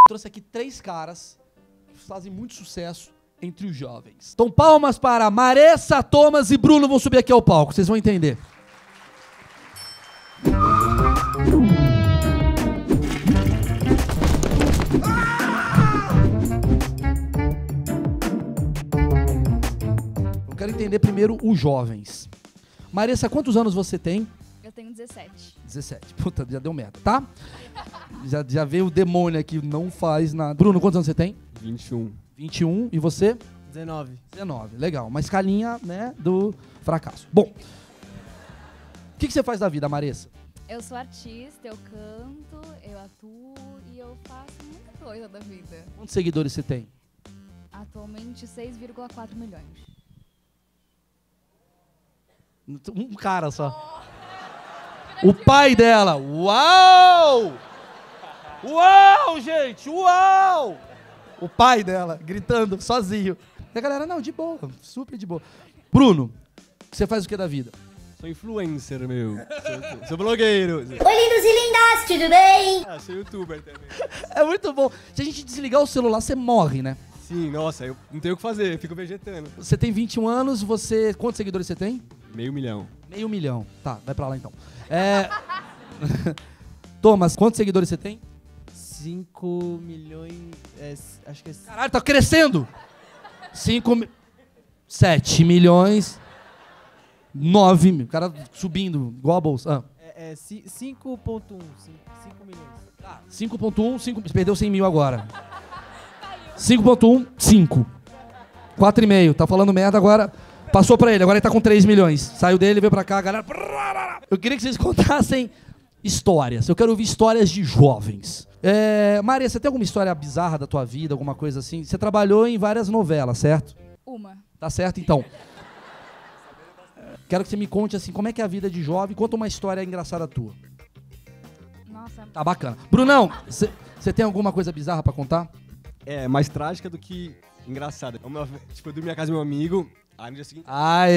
Trouxe aqui 3 caras que fazem muito sucesso entre os jovens. Então, palmas para Maressa, Thomas e Bruno vão subir aqui ao palco. Vocês vão entender. Eu quero entender primeiro os jovens. Maressa, quantos anos você tem? Eu tenho 17. 17. Puta, já deu merda, tá? Já veio o demônio aqui, não faz nada. Bruno, quantos anos você tem? 21. 21. E você? 19. 19. Legal. Uma escalinha, né, do fracasso. Bom, o que você faz da vida, Maressa? Eu sou artista, eu canto, eu atuo e eu faço muita coisa da vida. Quantos seguidores você tem? Atualmente, 6,4 milhões. Um cara só. O pai dela. Uau! Uau, gente! Uau! O pai dela gritando sozinho. E a galera, não, de boa, super de boa. Bruno, você faz o que da vida? Sou influencer, meu. Sou blogueiro. Oi, lindos e lindas, tudo bem? Ah, sou youtuber também. É muito bom. Se a gente desligar o celular, você morre, né? Sim, nossa, eu não tenho o que fazer, eu fico vegetando. Você tem 21 anos, você... Quantos seguidores você tem? 500 mil. 500 mil. Tá, vai pra lá então. Thomas, quantos seguidores você tem? 5 milhões... acho que é... Caralho, tá crescendo! 7 milhões... 9 mil. O cara subindo, igual a bolsa. 5.1. 5 milhões. Tá, 5.1, perdeu 100 mil agora. 5.1, 5. 4,5. Tá falando merda agora. Passou pra ele, agora ele tá com 3 milhões. Saiu dele, veio pra cá, galera. Eu queria que vocês contassem histórias. Eu quero ouvir histórias de jovens. Maria, você tem alguma história bizarra da tua vida, alguma coisa assim? Você trabalhou em várias novelas, certo? Uma. Tá certo, então. Quero que você me conte assim, como é que é a vida de jovem. Conta uma história engraçada tua. Nossa. Tá bacana. Brunão, você tem alguma coisa bizarra pra contar? É, mais trágica do que engraçada. Tipo, eu dormi na casa do meu amigo, aí no dia seguinte...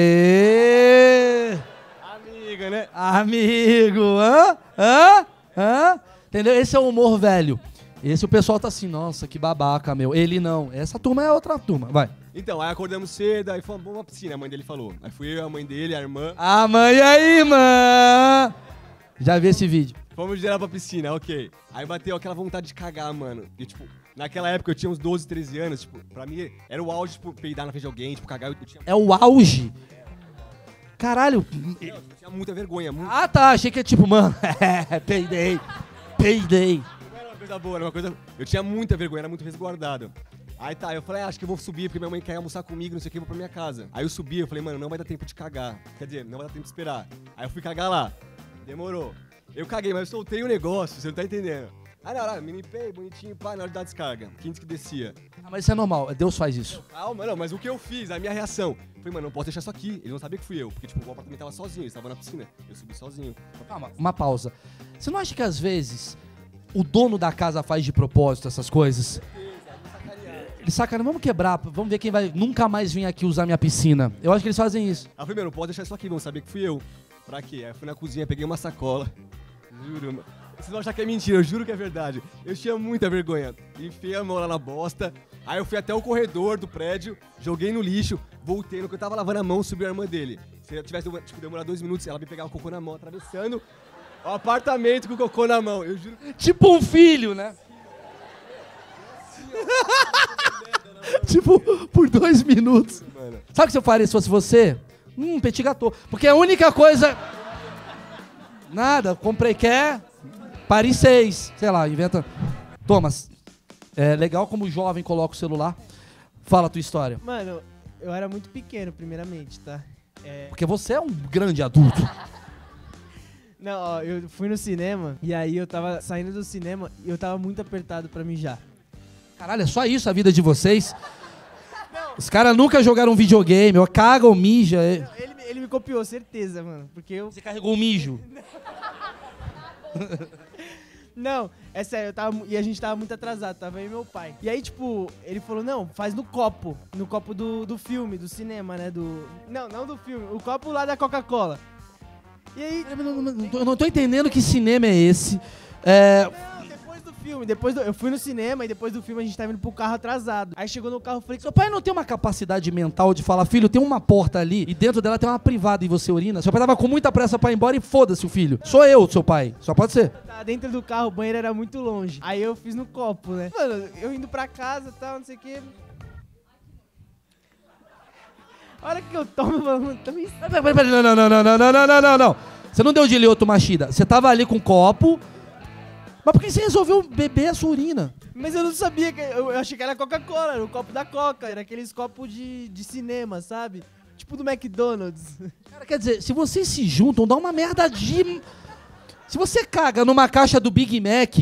Aê! Amiga, né? Amigo! Hã? Entendeu? Esse é o humor velho. Esse o pessoal tá assim, nossa, que babaca, meu. Ele não. Essa turma é outra turma. Vai. Então, aí acordamos cedo, aí fomos pra piscina, a mãe dele falou. Aí fui eu, a mãe dele, a irmã. A mãe aí, mano! Já vi esse vídeo. Fomos geral pra piscina, ok. Aí bateu aquela vontade de cagar, mano. E, tipo, naquela época eu tinha uns 12, 13 anos, tipo, pra mim era o auge, tipo, peidar na frente de alguém, tipo, cagar. Eu tinha... É o auge? Caralho. Eu tinha muita vergonha, muito. Ah, tá. Achei que é tipo, mano, peidei. Não era uma coisa boa, era uma coisa... Eu tinha muita vergonha, era muito resguardado. Aí tá, eu falei, acho que eu vou subir, porque minha mãe quer almoçar comigo, não sei o que, eu vou pra minha casa. Aí eu subi, eu falei, mano, não vai dar tempo de cagar. Quer dizer, não vai dar tempo de esperar. Aí eu fui cagar lá. Demorou. Eu caguei, mas eu soltei o negócio, você não tá entendendo. Aí na hora, me limpei, bonitinho, pá, na hora de dar descarga. 15 que descia. Ah, mas isso é normal, Deus faz isso. Calma, não, mas o que eu fiz, a minha reação? Eu falei, mano, não posso deixar isso aqui. Eles não sabiam que fui eu, porque, tipo, o apartamento tava sozinho, eles estavam na piscina. Eu subi sozinho. Calma, uma pausa. Você não acha que às vezes o dono da casa faz de propósito essas coisas? Eles sacanam, vamos quebrar, vamos ver quem vai nunca mais vir aqui usar minha piscina. Eu acho que eles fazem isso. Aí eu falei, mano, não pode deixar isso aqui, vão saber que fui eu. Pra quê? Aí eu fui na cozinha, peguei uma sacola. Juro, mano. Vocês vão achar que é mentira, eu juro que é verdade. Eu tinha muita vergonha. Enfiei a mão lá na bosta. Aí eu fui até o corredor do prédio, joguei no lixo, voltei. No que eu tava lavando a mão, subiu a irmã dele. Se eu tivesse tipo, demorado 2 minutos, ela me pegava o cocô na mão, atravessando o apartamento com o cocô na mão. Eu juro. Tipo um filho, né? Tipo, por 2 minutos. Mano. Sabe o que você faria se fosse você? Petit gâteau. Porque a única coisa... Nada, comprei quer, Paris 6. Sei lá, inventa... Thomas, é legal como o jovem coloca o celular. Fala a tua história. Mano, eu era muito pequeno, primeiramente, tá? Porque você é um grande adulto. Não, ó, eu fui no cinema e aí eu tava saindo do cinema e eu tava muito apertado pra mijar. Caralho, é só isso a vida de vocês? Os caras nunca jogaram videogame, ou cagam, mija. Ele me copiou, certeza, mano. Porque eu... Você carregou o mijo. Não, é sério, e a gente tava muito atrasado, tava eu e meu pai. E aí, tipo, ele falou, não, faz no copo do filme, do cinema, né, Não do filme, o copo lá da Coca-Cola. E aí... Eu não tô entendendo que cinema é esse. Não, depois do filme. Eu fui no cinema e depois do filme a gente tava indo pro carro atrasado. Aí chegou no carro e falei, Seu pai não tem uma capacidade mental de falar, filho, tem uma porta ali e dentro dela tem uma privada e você urina? Seu pai tava com muita pressa pra ir embora e foda-se o filho. Sou eu, seu pai. Só pode ser. tá dentro do carro, o banheiro era muito longe. Aí eu fiz no copo, né? Mano, eu indo pra casa e tal, não sei o que. A hora que eu tomo, mano, também. Não. Você não deu de Lioto Machida. Você tava ali com um copo. Mas por que você resolveu beber a sua urina? Mas eu não sabia, eu achei que era Coca-Cola, era o copo da Coca, era aqueles copos de cinema, sabe? Tipo do McDonald's. Cara, quer dizer, se vocês se juntam, dá uma merda de... Se você caga numa caixa do Big Mac,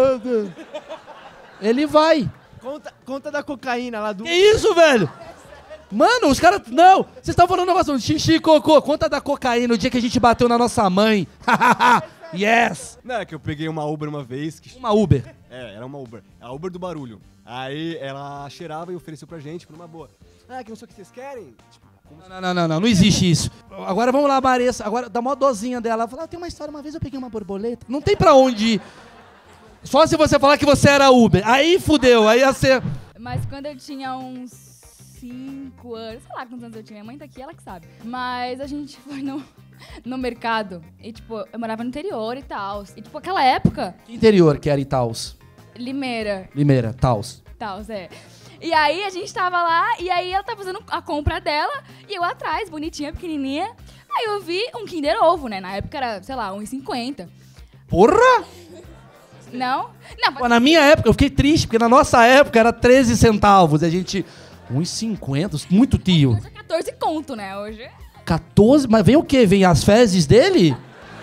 ele vai. Conta da cocaína lá do... Que isso, velho? Mano, os caras... Não, vocês estão falando um negócio de xixi, cocô. Conta da cocaína, o dia que a gente bateu na nossa mãe. Yes! Não, é que eu peguei uma Uber uma vez. Uma Uber. Era uma Uber. A Uber do barulho. Aí ela cheirava e ofereceu pra gente por uma boa. Ah, que não sei o que vocês querem? Tipo, Não existe isso. Agora vamos lá, Maressa. Agora dá uma dosinha dela. Ela fala, tem uma história, uma vez eu peguei uma borboleta. Não tem pra onde ir. Só se você falar que você era Uber. Aí fudeu, aí ia ser... Mas quando eu tinha uns 5 anos, sei lá quantos anos eu tinha, minha mãe tá aqui, ela que sabe. Mas a gente foi no mercado e, tipo, eu morava no interior e tal. E, tipo, aquela época... Que interior que era Itaús? Limeira, Taus. é. E aí a gente tava lá, e aí ela tava fazendo a compra dela, e eu atrás, bonitinha, pequenininha. Aí eu vi um Kinder Ovo, né? Na época era, sei lá, 1,50. Porra! Não? Pô, na minha época, eu fiquei triste, porque na nossa época era 13 centavos. E a gente... 1,50? Muito tio. Hoje é 14 conto, né? Hoje... 14? Mas vem o quê? Vem as fezes dele?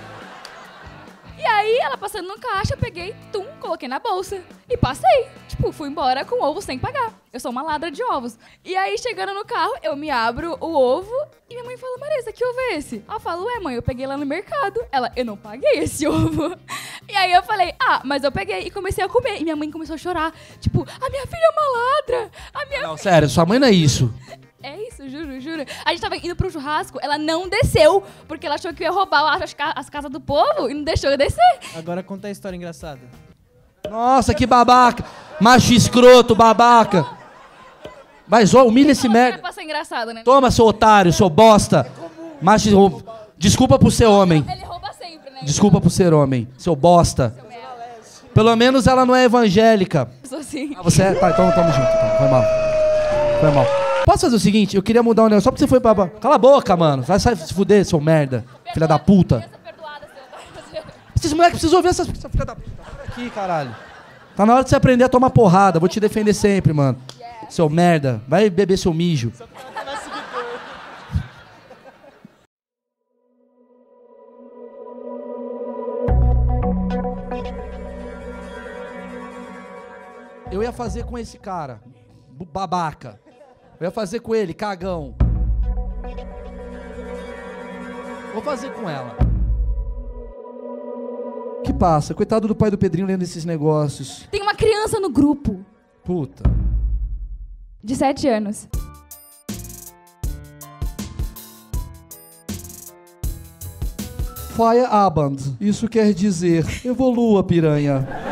E aí, ela passando no caixa, eu peguei, coloquei na bolsa. E passei. Tipo, fui embora com o ovo sem pagar. Eu sou uma ladra de ovos. E aí, chegando no carro, eu me abro o ovo e minha mãe fala, Marisa, que ovo é esse? Ela fala, ué, mãe, eu peguei lá no mercado. Ela, eu não paguei esse ovo. E aí eu falei, mas eu peguei e comecei a comer. E minha mãe começou a chorar. Tipo, a minha filha é uma ladra. Não, sério, sua mãe não é isso. É isso, juro. A gente tava indo pro churrasco, ela não desceu, porque ela achou que eu ia roubar as casas do povo e não deixou eu descer. Agora conta a história engraçada. Nossa, que babaca. Macho escroto, babaca. Mas, ó, humilha esse merda. Pra ser engraçado, né? Toma, seu otário, seu bosta. Macho... Desculpa por ser homem. Ele rouba sempre, né? Desculpa por ser homem. Seu bosta. Pelo menos ela não é evangélica. Sou assim. Ah, você é? Tá, então tamo junto. Tá. Foi mal. Posso fazer o seguinte? Eu queria mudar um negócio. Só porque você foi pra... Cala a boca, mano. Vai se fuder, seu merda. Filha da puta. Esses moleques precisam ouvir essa filha da puta. Sai daqui, caralho. Tá na hora de você aprender a tomar porrada. Vou te defender sempre, mano. Seu merda. Vai beber seu mijo. Eu ia fazer com esse cara. Babaca. Eu ia fazer com ele, cagão. Vou fazer com ela. Que passa? Coitado do pai do Pedrinho lendo esses negócios. Tem uma criança no grupo. Puta. De 7 anos. Feierabend. Isso quer dizer, evolua, piranha.